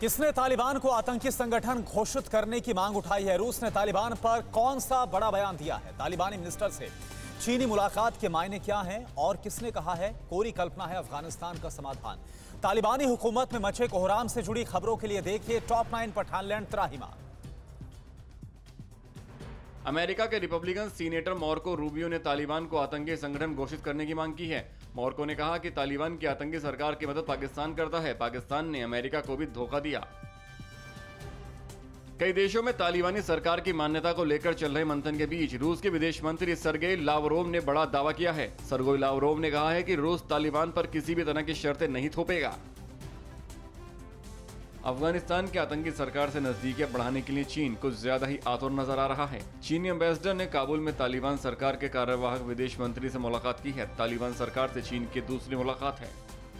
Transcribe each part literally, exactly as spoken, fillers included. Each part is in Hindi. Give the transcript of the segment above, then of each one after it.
किसने तालिबान को आतंकी संगठन घोषित करने की मांग उठाई है? रूस ने तालिबान पर कौन सा बड़ा बयान दिया है? तालिबानी मिनिस्टर से चीनी मुलाकात के मायने क्या हैं और किसने कहा है कोरी कल्पना है अफगानिस्तान का समाधान? तालिबानी हुकूमत में मचे कोहराम से जुड़ी खबरों के लिए देखिए टॉप नाइन पठानलैंड त्राहिमाम। अमेरिका के रिपब्लिकन सीनेटर मार्को रूबियो ने तालिबान को आतंकी संगठन घोषित करने की मांग की है। मार्को ने कहा कि तालिबान की आतंकी सरकार की मदद पाकिस्तान करता है। पाकिस्तान ने अमेरिका को भी धोखा दिया। कई देशों में तालिबानी सरकार की मान्यता को लेकर चल रहे मंथन के बीच रूस के विदेश मंत्री सरगेई लावरोव ने बड़ा दावा किया है। सरगेई लावरोव ने कहा है कि रूस तालिबान पर किसी भी तरह की शर्तें नहीं थोपेगा। अफगानिस्तान की आतंकी सरकार से नजदीकियां बढ़ाने के लिए चीन कुछ ज्यादा ही आतुर नजर आ रहा है। चीनी एम्बेसडर ने काबुल में तालिबान सरकार के कार्यवाहक विदेश मंत्री से मुलाकात की है। तालिबान सरकार से चीन की दूसरी मुलाकात है।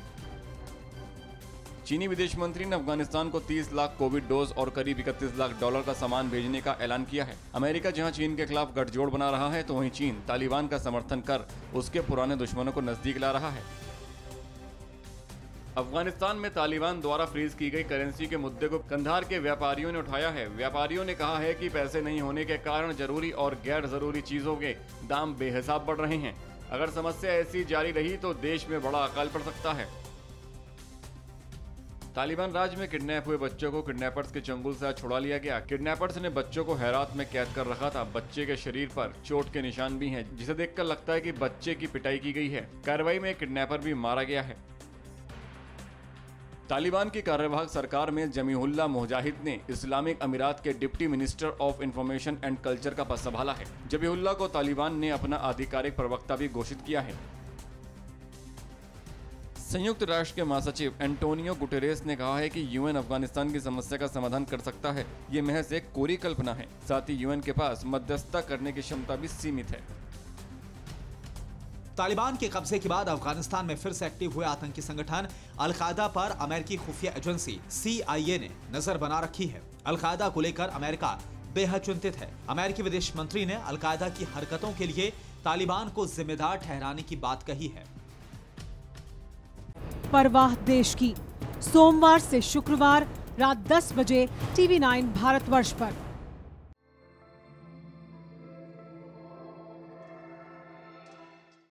चीनी विदेश मंत्री ने अफगानिस्तान को तीस लाख कोविड डोज और करीब इकतीस लाख डॉलर का सामान भेजने का ऐलान किया है। अमेरिका जहां चीन के खिलाफ गठजोड़ बना रहा है, तो वहीं चीन तालिबान का समर्थन कर उसके पुराने दुश्मनों को नजदीक ला रहा है। अफगानिस्तान में तालिबान द्वारा फ्रीज की गई करेंसी के मुद्दे को कंधार के व्यापारियों ने उठाया है। व्यापारियों ने कहा है कि पैसे नहीं होने के कारण जरूरी और गैर जरूरी चीजों के दाम बेहिसाब बढ़ रहे हैं। अगर समस्या ऐसी जारी रही तो देश में बड़ा अकाल पड़ सकता है। तालिबान राज में किडनैप हुए बच्चों को किडनैपर्स के चंगुल से आज छुड़ा लिया गया। किडनैपर्स ने बच्चों को हैरात में कैद कर रखा था। बच्चे के शरीर पर चोट के निशान भी हैं, जिसे देखकर लगता है कि बच्चे की पिटाई की गई है। कार्रवाई में किडनैपर भी मारा गया है। तालिबान की कार्यवाहक सरकार में जमीउल्लाह मुजाहिद ने इस्लामिक अमीरात के deputy minister of information and culture का पद संभाला है। जमीउल्लाह को तालिबान ने अपना आधिकारिक प्रवक्ता भी घोषित किया है। संयुक्त राष्ट्र के महासचिव एंटोनियो गुटेरेस ने कहा है कि यूएन अफगानिस्तान की समस्या का समाधान कर सकता है। ये महज एक कोरी कल्पना है। साथ ही यूएन के पास मध्यस्थता करने की क्षमता भी सीमित है। तालिबान के कब्जे के बाद अफगानिस्तान में फिर से एक्टिव हुए आतंकी संगठन अल-कायदा पर अमेरिकी खुफिया एजेंसी सी आई ए ने नजर बना रखी है। अल-कायदा को लेकर अमेरिका बेहद चिंतित है। अमेरिकी विदेश मंत्री ने अल-कायदा की हरकतों के लिए तालिबान को जिम्मेदार ठहराने की बात कही है। परवाह देश की, सोमवार से शुक्रवार रात दस बजे टीवी नाइन भारतवर्ष पर।